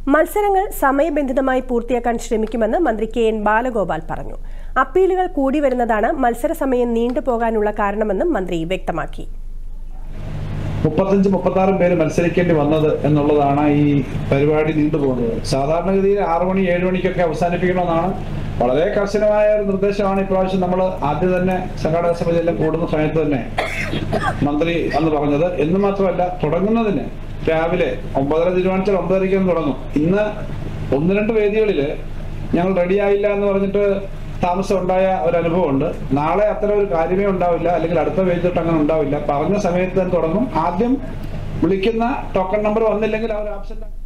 മത്സരങ്ങൾ സമയബന്ധിതമായി പൂർത്തിയാക്കാൻ ശ്രമിക്കുമെന്ന് മന്ത്രി കെ.എൻ. ബാലഗോപാൽ പറഞ്ഞു. അപ്പീലുകൾ കൂടി വരുന്നതാണ് മത്സര സമയം നീണ്ടുപോകാനുള്ള കാരണമെന്നും മന്ത്രി വ്യക്തമാക്കി. 35-36 പേര് മത്സരിക്കേണ്ടി വന്നത് എന്നുള്ളതാണ് ഈ പരിപാടി നീണ്ടുപോകുന്നത്. സാധാരണഗതിയിൽ 6 മണി 7 മണിക്കൊക്കെ അവസാനിപ്പിക്കണമെന്നാണ് വളരെ കർശനമായ ഒരു നിർദ്ദേശമാണ് ഇപ്രാവശ്യം നമ്മൾ ആദ്യം തന്നെ സംഘാടക സമിതിയെല്ലാം കൂടുന്ന സമയത്ത് തന്നെ മന്ത്രി അന്ന് പറഞ്ഞത്. എന്ന് മാത്രമല്ല, തുടങ്ങുന്നതിന് രാവിലെ 9:30 തീരുമാനിച്ചാൽ 9:30 തുടങ്ങും. ഇന്ന് 1-2 വേദികളിൽ ഞങ്ങൾ റെഡിയായില്ല എന്ന് പറഞ്ഞിട്ട് താമസം ഉണ്ടായ ഒരു അനുഭവമുണ്ട്. നാളെ അത്തരം ഒരു കാര്യമേ ഉണ്ടാവില്ല, അല്ലെങ്കിൽ അടുത്ത വേദി തൊട്ട് അങ്ങനെ ഉണ്ടാവില്ല. പറഞ്ഞ സമയത്ത് തന്നെ തുടങ്ങും. ആദ്യം വിളിക്കുന്ന ടോക്കൺ നമ്പർ വന്നില്ലെങ്കിൽ അവർ ആബ്സെന്റ്